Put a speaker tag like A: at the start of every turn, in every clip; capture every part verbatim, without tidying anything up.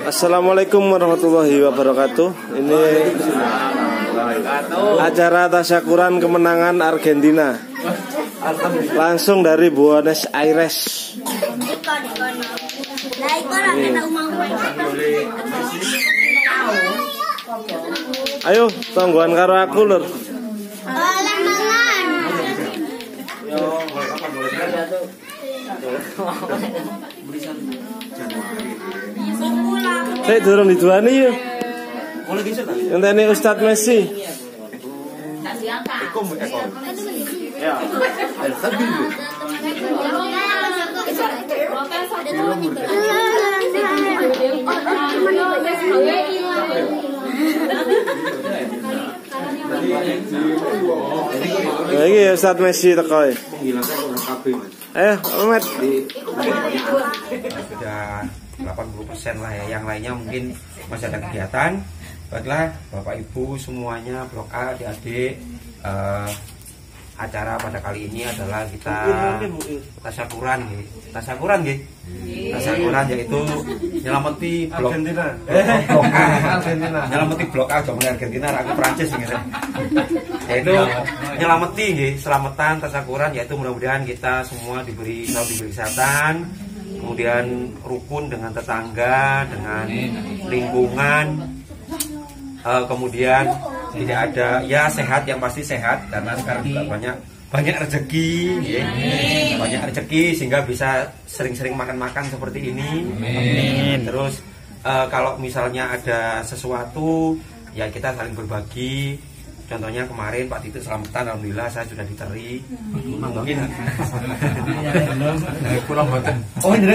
A: Assalamualaikum warahmatullahi wabarakatuh. Ini acara tasyakuran kemenangan Argentina langsung dari Buenos Aires. Ayo tonggoan karo aku lur. Saya dorong di dua nih yuk. Yang tadi Ustadz Messi. Nah, ini Ustadz Messi tekoy. Eh, Ahmad.
B: Sudah delapan puluh persen lah ya, yang lainnya mungkin masih ada kegiatan. Baiklah Bapak Ibu semuanya, Blok A, adik-adik, uh, acara pada kali ini adalah kita tasyakuran nggih. Tasyakuran nggih. Tasyakuran yaitu nyelameti Blok Argentina. Eh, Blok A Argentina. Nyelameti Blok A jaman Argentina, aku Prancis gitu. Yaitu nyelameti nggih, selamatan tasyakuran yaitu mudah-mudahan kita semua diberi selalu diberi kesehatan. Kemudian rukun dengan tetangga, dengan lingkungan, uh, kemudian tidak ada ya sehat, yang pasti sehat karena sekarang juga banyak banyak rezeki, ya. banyak rezeki sehingga bisa sering-sering makan-makan seperti ini. Amin. Terus uh, kalau misalnya ada sesuatu ya kita saling berbagi. Contohnya kemarin Pak Tito selamatan, alhamdulillah saya sudah diteri. Mungkin kurang banget. Oh ini.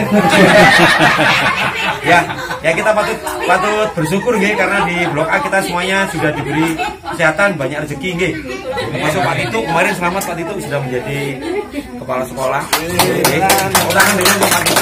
B: Ya, ya kita patut patut bersyukur nggih karena di Blok A kita semuanya sudah diberi kesehatan, banyak rezeki nggih. Masuk Pak Tito kemarin selamat, Pak Tito sudah menjadi kepala sekolah. Nggih. Tangan dengan Pak Tito.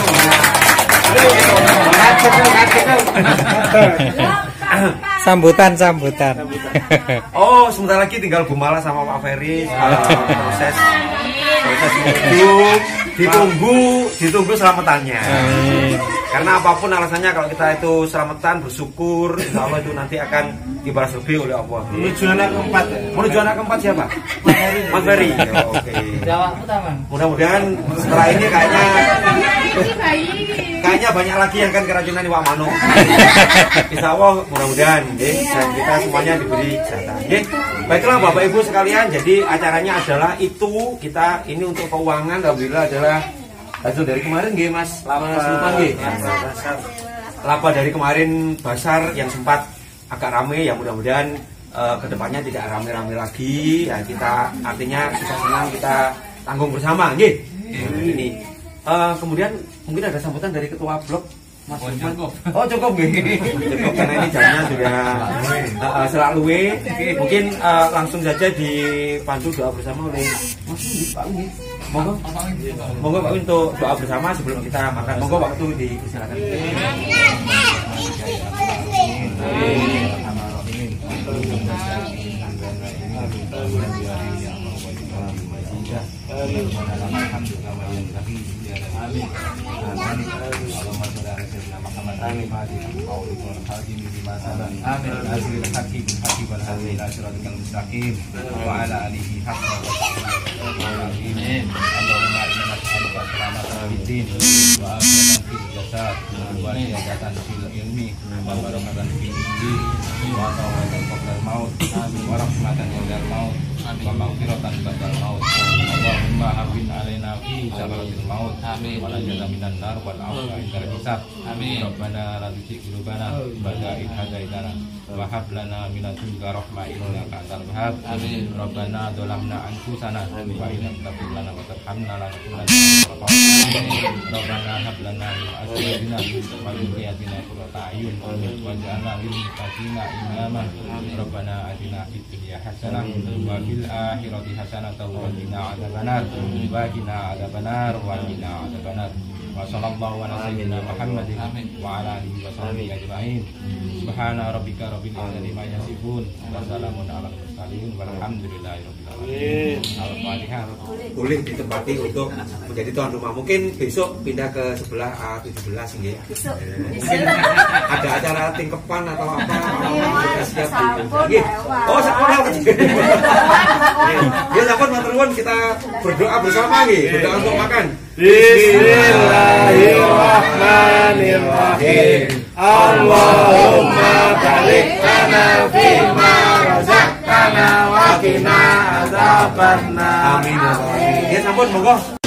C: Sambutan, sambutan.
B: Oh, sebentar lagi tinggal Bu Mala sama Pak Ferry. Uh, proses proses menuju, ditunggu, ditunggu selamatannya. Amin. Karena apapun alasannya, kalau kita itu selamatan, bersyukur, insya Allah itu nanti akan dibalas lebih oleh Allah.
A: Menuju anak keempat.
B: Menuju anak keempat siapa? Mas Ferry. Oh, oke. Mudah-mudahan setelah ini kayaknya kayaknya banyak lagi yang kan keracunan Iwak Mano. Insya Allah mudah-mudahan deh, dan kita semuanya diberi kesehatan. Deh. Baiklah Bapak Ibu sekalian, jadi acaranya adalah itu, kita ini untuk keuangan alhamdulillah adalah hasil dari kemarin nggih Mas. Lapa nggih. Lapa dari kemarin basar yang sempat agak rame, ya mudah-mudahan uh, kedepannya tidak rame-rame lagi. Ya kita artinya susah senang kita tanggung bersama nggih. Ini Uh, kemudian mungkin ada sambutan dari ketua blok Mas oh, cukup. Oh cukup nggih. Cukup karena ini jamnya sudah uh, uh, selalu mungkin uh, langsung saja dipandu doa bersama oleh Mas Pak Uni. Monggo. Monggo Pak untuk doa bersama sebelum kita makan. Monggo waktu disilakan.
D: Allahumma hawwin alaina fi sakaratil maut wa najina minan nar wal afwa indal hisab. Amin. Rabbana la tuzigh qulubana ba'da idh hadaitana wa hab lana min ladunka rahmah innaka antal wahhab. Amin. Rabbana dzalamna anfusana wa in lam taghfir lana wa tarhamna lanakunanna minal khasirin. Rabbana hab lana min azwajina wa dhurriyyatina qurrata a'yun waj'alna lil muttaqina imama. Rabbana atina fid dunya hasanah wa fil akhirati hasanah wa qina adzabannar wa qina adzabannar wa qina adzabannar. Wa sallallahu ala sayyidina Muhammadin wa ala alihi wa sahbihi ajma'in. Subhana rabbika rabbil izzati amma yasifun wa salamun alal mursalin walhamdulillahi rabbil alamin. Al-Fatihah.
B: Boleh ditempati untuk menjadi tuan rumah. Mungkin besok pindah ke sebelah A tujuh belas nggih.
E: Besok.
B: Mungkin ada acara tingkepan atau apa? Siap nggih. Oh, sekolah. Ya, sampun matur nuwun, kita berdoa bersama nggih. Berdoa untuk makan.
A: Bismillahirrahmanirrahim. Allahumma barik lana fima razaqtana wa qina adzabannar.
B: Amin. Ya sampun, monggo.